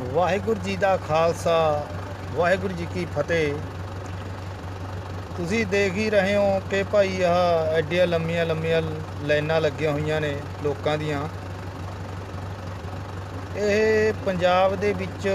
ਵਾਹਿਗੁਰੂ ਜੀ ਦਾ ਖਾਲਸਾ ਵਾਹਿਗੁਰੂ ਜੀ ਕੀ ਫਤਿਹ। ਤੁਸੀਂ ਦੇਖ ਹੀ ਰਹੇ ਹੋ ਕਿ ਭਾਈ ਆਹ ਐਡੀਆਂ ਲੰਮੀਆਂ ਲੰਮੀਆਂ ਲਾਈਨਾਂ ਲੱਗੀਆਂ ਹੋਈਆਂ ਨੇ ਲੋਕਾਂ ਦੀਆਂ। ਇਹ ਪੰਜਾਬ ਦੇ ਵਿੱਚ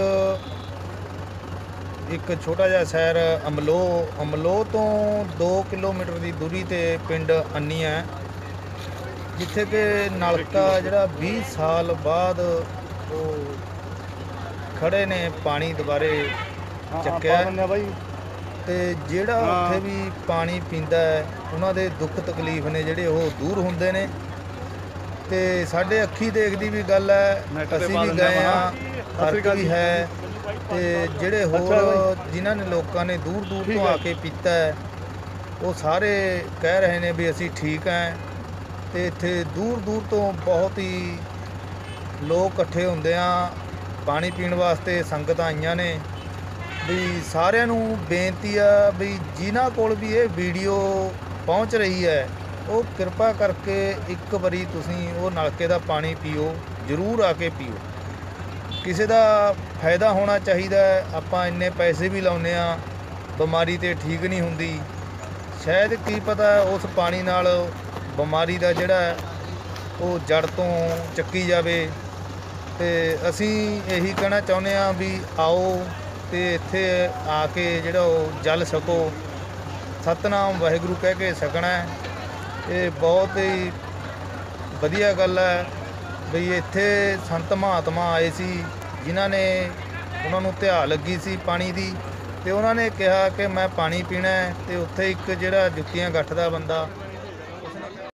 ਇੱਕ ਛੋਟਾ ਜਿਹਾ ਸ਼ਹਿਰ ਅਮਲੋਹ ਤੋਂ 2 ਕਿਲੋਮੀਟਰ ਦੀ ਦੂਰੀ 'ਤੇ ਪਿੰਡ ਅੰਨੀ ਹੈ, ਜਿੱਥੇ ਕਿ ਨਲਕਾ ਜਿਹੜਾ 20 ਸਾਲ ਬਾਅਦ ਉਹ ਖੜੇ ਨੇ ਪਾਣੀ ਦੁਬਾਰੇ ਚੱਕਿਆ। ਤੇ ਜਿਹੜਾ ਉੱਥੇ ਵੀ ਪਾਣੀ ਪੀਂਦਾ ਹੈ ਉਹਨਾਂ ਦੇ ਦੁੱਖ ਤਕਲੀਫ ਨੇ ਜਿਹੜੇ ਉਹ ਦੂਰ ਹੁੰਦੇ ਨੇ। ਤੇ ਸਾਡੇ ਅੱਖੀ ਦੇਖਦੀ ਵੀ ਗੱਲ ਹੈ, ਅਸੀਂ ਵੀ ਗਏ ਹਾਂ, ਫਰਕ ਵੀ ਹੈ। ਤੇ ਜਿਹੜੇ ਹੋਰ ਜਿਨ੍ਹਾਂ ਨੇ ਲੋਕਾਂ ਨੇ ਦੂਰ ਦੂਰ ਤੋਂ ਆ ਕੇ ਪੀਤਾ ਹੈ ਉਹ ਸਾਰੇ ਕਹਿ ਰਹੇ ਨੇ ਵੀ ਅਸੀਂ ਠੀਕ ਹੈ। ਤੇ ਇੱਥੇ ਦੂਰ ਦੂਰ ਤੋਂ ਬਹੁਤ ਹੀ ਲੋਕ ਇਕੱਠੇ ਹੁੰਦੇ ਆ ਪਾਣੀ ਪੀਣ ਵਾਸਤੇ। ਸੰਗਤਾਂ ਆਈਆਂ ਨੇ ਵੀ ਸਾਰਿਆਂ ਨੂੰ ਬੇਨਤੀ ਆ ਵੀ ਜਿਨ੍ਹਾਂ ਕੋਲ ਵੀ ਇਹ ਵੀਡੀਓ ਪਹੁੰਚ ਰਹੀ ਹੈ ਉਹ ਕਿਰਪਾ ਕਰਕੇ ਇੱਕ ਵਾਰੀ ਤੁਸੀਂ ਉਹ ਨਲਕੇ ਦਾ ਪਾਣੀ ਪੀਓ, ਜ਼ਰੂਰ ਆ ਕੇ ਪੀਓ। ਕਿਸੇ ਦਾ ਫਾਇਦਾ ਹੋਣਾ ਚਾਹੀਦਾ। ਆਪਾਂ ਇੰਨੇ ਪੈਸੇ ਵੀ ਲਾਉਂਦੇ ਆ, ਬਿਮਾਰੀ ਤੇ ਠੀਕ ਨਹੀਂ ਹੁੰਦੀ। ਸ਼ਾਇਦ ਕੀ ਪਤਾ ਉਸ ਪਾਣੀ ਨਾਲ ਬਿਮਾਰੀ ਦਾ ਜਿਹੜਾ ਉਹ ਜੜ ਤੋਂ ਚੱਕੀ ਜਾਵੇ। ਤੇ ਅਸੀਂ ਇਹੀ ਕਹਿਣਾ ਚਾਹੁੰਦੇ ਹਾਂ ਵੀ ਆਓ ਤੇ ਇੱਥੇ ਆ ਕੇ ਜਿਹੜਾ ਉਹ ਜਲ ਛਕੋ, ਸਤਿਨਾਮ ਵਾਹਿਗੁਰੂ ਕਹਿ ਕੇ ਛਕਣਾ। ਇਹ ਬਹੁਤ ਹੀ ਵਧੀਆ ਗੱਲ ਹੈ ਵੀ ਇੱਥੇ ਸੰਤ ਮਹਾਤਮਾ ਆਏ ਸੀ ਜਿਨ੍ਹਾਂ ਨੇ ਉਹਨਾਂ ਨੂੰ ਧਿਆ ਲੱਗੀ ਸੀ ਪਾਣੀ ਦੀ, ਤੇ ਉਹਨਾਂ ਨੇ ਕਿਹਾ ਕਿ ਮੈਂ ਪਾਣੀ ਪੀਣਾ। ਤੇ ਉੱਥੇ ਇੱਕ ਜਿਹੜਾ ਜੁੱਤੀਆਂ ਗੱਠਦਾ ਬੰਦਾ